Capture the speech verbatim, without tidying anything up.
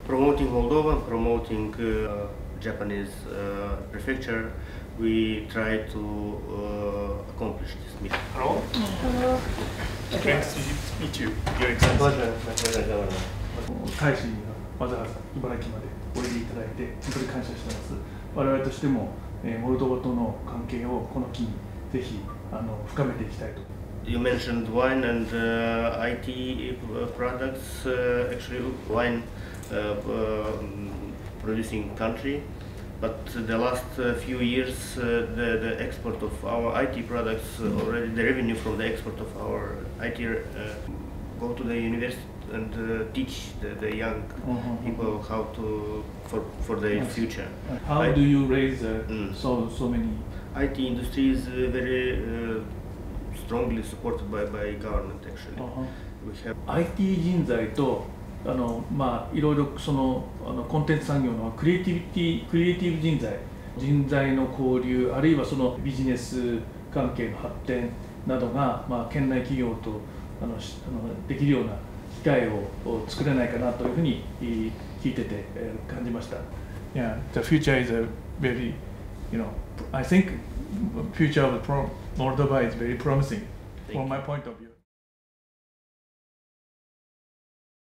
promoting Moldova, promoting uh, Japanese uh, prefecture, we try to uh, accomplish this mission. Hello. Hello. Great to meet you, Your Excellency. Pleasure, my pleasure, Governor. 大使にわざわざ茨城までおいでいただいて本当に感謝しています。我々としても、えー、モルドバとの関係をこの機にぜひあの深めていきたいと。 You mentioned wine and uh, I T products. Uh, actually, wine uh, um, producing country, but the last uh, few years, uh, the the export of our I T products uh, already the revenue from the export of our I T uh, go to the university and uh, teach the, the young mm-hmm. people how to for for their yes. future. How I, do you raise uh, mm. so so many? I T industry is uh, very uh, strongly supported by by government actually. Uh-huh. We have I T 人材とあのまあいろいろそのあのコンテンツ産業のクリエイティビティクリエイティブ人材人材の交流あるいはそのビジネス関係の発展などがまあ県内企業とあのあのできるような機会を作れないかなというふうに聞いてて感じました。Yeah, the future is a very, you know, I think future of Moldova is very promising from my point of view.